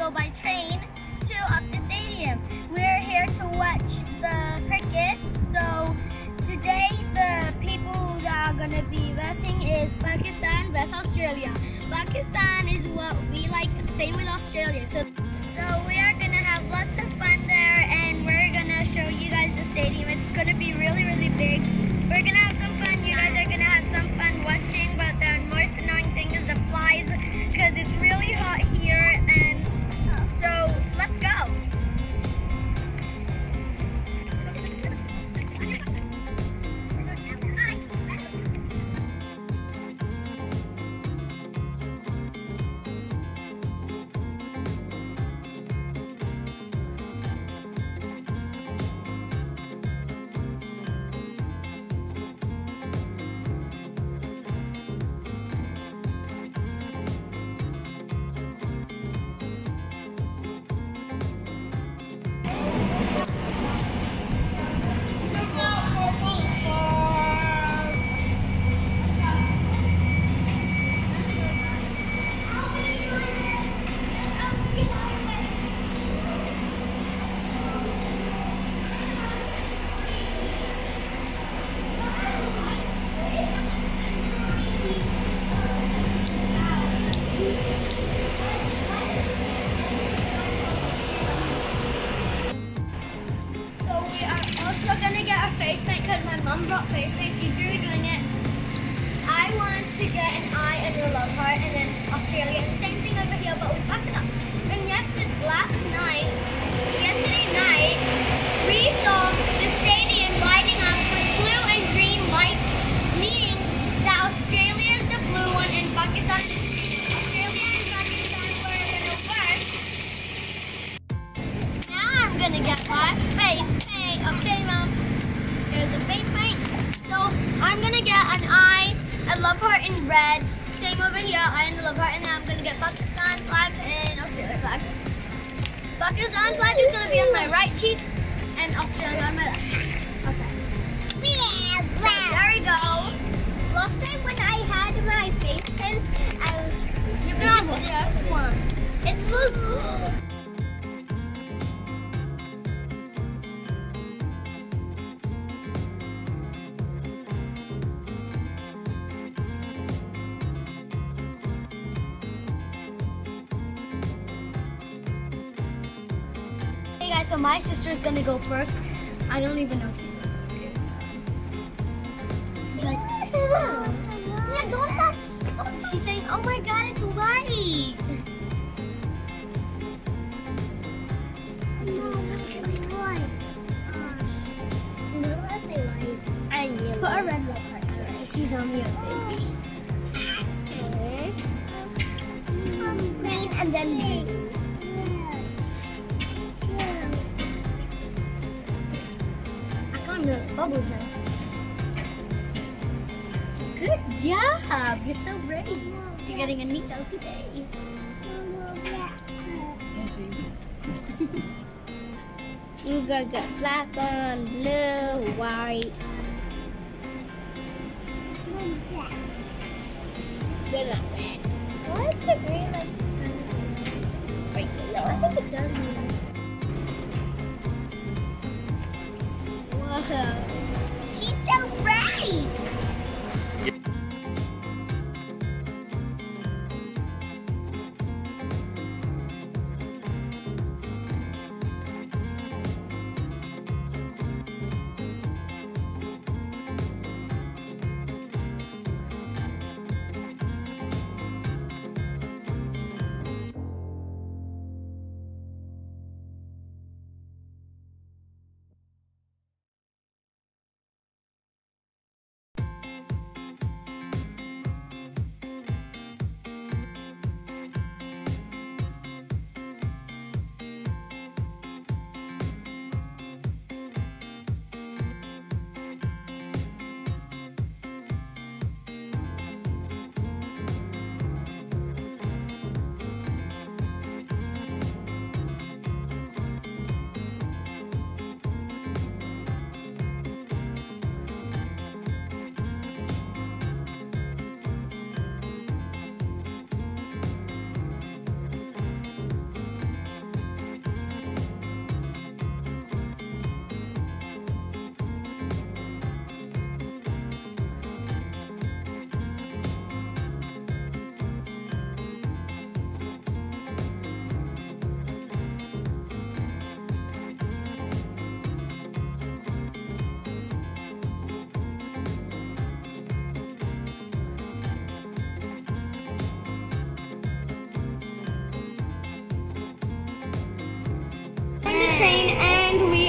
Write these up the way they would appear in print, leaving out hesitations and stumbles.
go by train to Optus Stadium. We're here to watch the cricket. So today the people that are going to be versing is Pakistan versus Australia. Pakistan is what we like, same with Australia. So we are going to have lots of fun there, and we're going to show you guys the stadium. It's going to be really, really big. We're going to have some fun. You guys are going to have some fun watching, but the most annoying thing is the flies because it's really hot here, and so let's go. Face paint because my mom brought face paint. She's really doing it. I want to get an eye and a love heart, and then Australia, and the same thing over here, but with Pakistan. And yesterday night, we saw the stadium lighting up with blue and green lights, meaning that Australia is the blue one and Pakistan. Australia and Pakistan were gonna work. Now I'm gonna get my face paint. Okay, Mom. There's a face paint. So I'm gonna get an eye, a love heart in red. Same over here, eye and a love heart, and then I'm gonna get Pakistan flag and Australia flag. Pakistan flag is gonna be on my right cheek and Australia on my left. Okay. So there we go. Last time when I had my face paints, you got one. It's full. Hey guys, so my sister's gonna go first. I don't even know if she knows. I'm scared. She's like, yeah, don't touch. She's saying, oh my god, it's white. She knows how to say white. And yellow. Put a red love heart here. She's on the baby. Okay. Green and then blue. The bubbles now. Good job! You're so brave. You're getting a neat out today. You gotta get black on, blue, white. Good on red. Why is it green like right below? I think it does mean. She's so brave!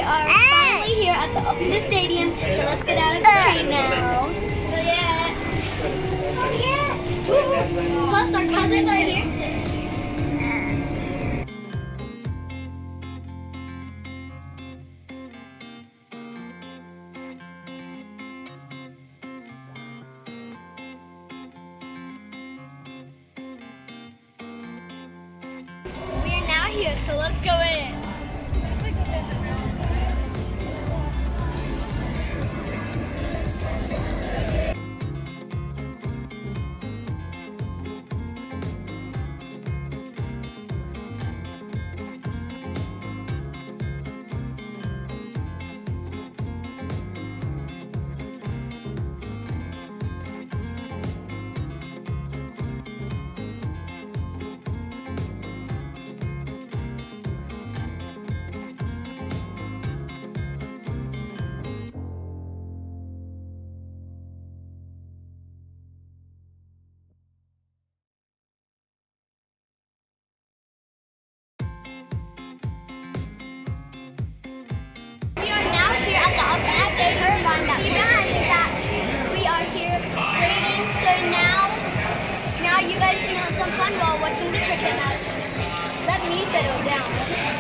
are finally here at the Optus Stadium, so let's get out of the train now. So yeah. Plus our cousins are here too. We are now here, so let's go in. We are here waiting, so now you guys can have some fun while watching the cricket match. Let me settle down.